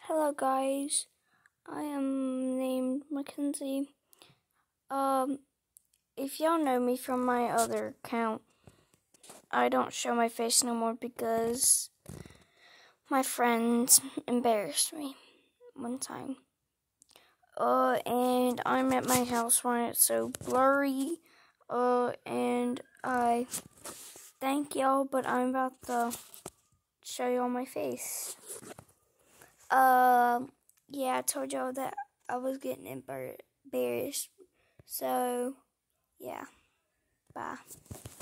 Hello guys, I am named Mackenzie. If y'all know me from my other account, I don't show my face no more because my friends embarrassed me one time. And I'm at my house when it's so blurry. And I thank y'all, but I'm about to show y'all my face. Yeah, I told y'all that I was getting embarrassed. So, yeah. Bye.